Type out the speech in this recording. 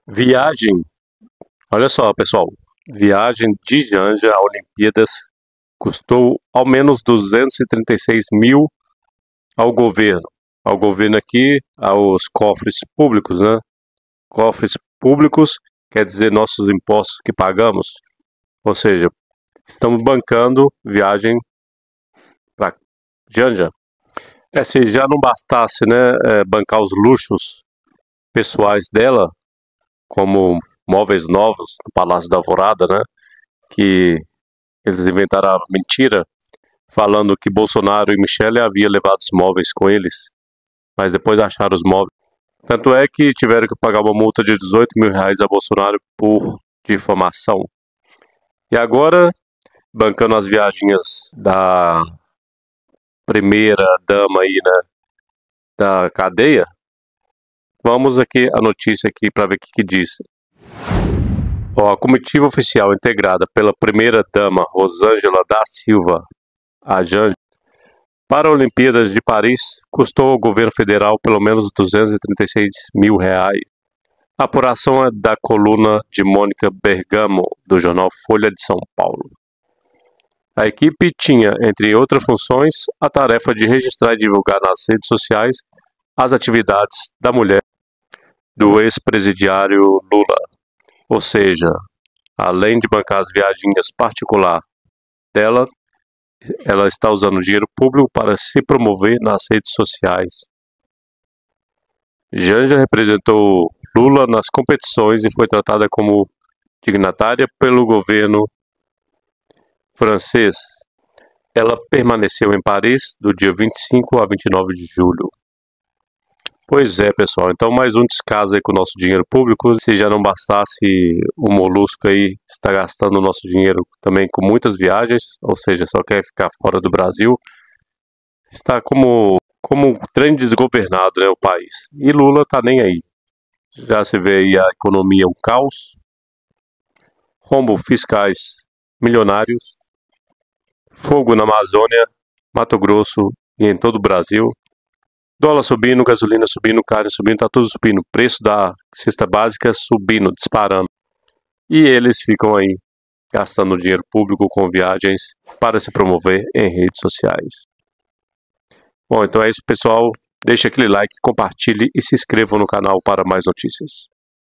Viagem, olha só, pessoal. Viagem de Janja a Olimpíadas custou ao menos 236 mil ao governo. Ao governo aqui, aos cofres públicos, né? Cofres públicos quer dizer nossos impostos que pagamos. Ou seja, estamos bancando viagem para Janja. Se já não bastasse, né, bancar os luxos pessoais dela, como móveis novos no Palácio da Alvorada, né? Que eles inventaram a mentira, falando que Bolsonaro e Michele haviam levado os móveis com eles, mas depois acharam os móveis. Tanto é que tiveram que pagar uma multa de 18 mil reais a Bolsonaro por difamação. E agora, bancando as viagens da primeira dama aí, né, da cadeia, vamos aqui a notícia aqui para ver o que diz. A comitiva oficial integrada pela primeira-dama Rosângela da Silva, a Janja, para a Olimpíadas de Paris, custou ao governo federal pelo menos 236 mil reais. A apuração é da coluna de Mônica Bergamo, do jornal Folha de São Paulo. A equipe tinha, entre outras funções, a tarefa de registrar e divulgar nas redes sociais as atividades da mulher do ex-presidiário Lula. Ou seja, além de bancar as viagens particulares dela, ela está usando dinheiro público para se promover nas redes sociais. Janja representou Lula nas competições e foi tratada como dignatária pelo governo francês. Ela permaneceu em Paris do dia 25 a 29 de julho. Pois é, pessoal, então mais um descaso aí com o nosso dinheiro público. Se já não bastasse o Molusco aí está gastando o nosso dinheiro também com muitas viagens, ou seja, só quer ficar fora do Brasil, está como um trem desgovernado, né, o país. E Lula tá nem aí. Já se vê aí a economia um caos, rombos fiscais milionários, fogo na Amazônia, Mato Grosso e em todo o Brasil. Dólar subindo, gasolina subindo, carne subindo, tá tudo subindo. Preço da cesta básica subindo, disparando. E eles ficam aí gastando dinheiro público com viagens para se promover em redes sociais. Bom, então é isso, pessoal. Deixe aquele like, compartilhe e se inscreva no canal para mais notícias.